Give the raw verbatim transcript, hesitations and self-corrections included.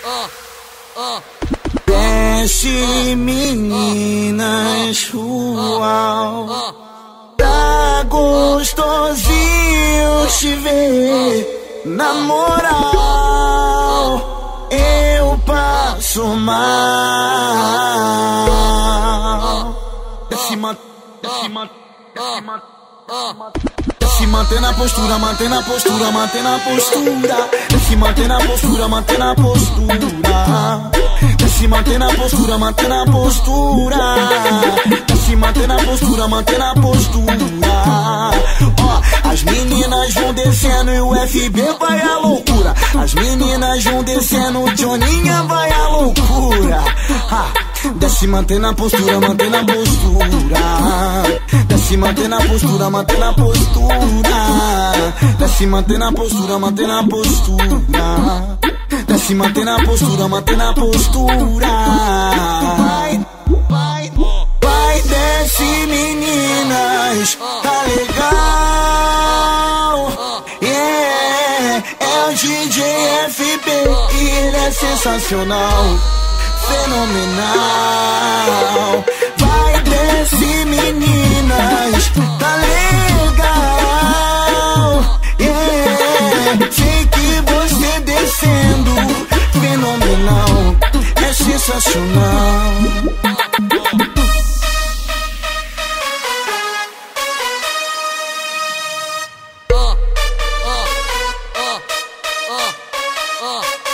Desce, meninas, uau. Tá gostosinho te ver. Na moral, eu passo mal. Desce, ma, desce, ma, desce, ma, se manter na postura, manter na postura, manter na postura. Se manter na postura, manter na postura. Se manter na postura, manter na postura. Se manter na postura, manter na postura. Ó, as meninas vão descendo e o F B vai à loucura. As meninas vão descendo, o Joninha vai à loucura. Ha. Desce, manter na postura, manter na postura. Desce, manter na postura, manter na postura. Desce, manter na postura, manter na postura. Desce, manter na postura, manter na postura. Vai, vai, vai, desce, meninas, tá legal. Yeah, é o D J F B e ele é sensacional, fenomenal. Vai, desce, meninas, tá legal. Yeah, sei que você descendo, fenomenal, é sensacional. Uh, uh, uh, uh, uh, uh.